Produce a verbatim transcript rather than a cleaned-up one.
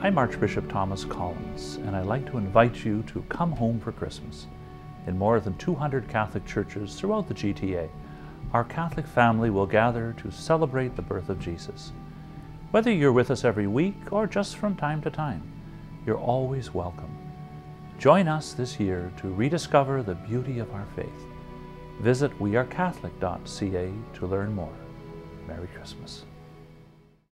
I'm Archbishop Thomas Collins, and I'd like to invite you to come home for Christmas. In more than two hundred Catholic churches throughout the G T A, our Catholic family will gather to celebrate the birth of Jesus. Whether you're with us every week or just from time to time, you're always welcome. Join us this year to rediscover the beauty of our faith. Visit we are catholic dot c a to learn more. Merry Christmas.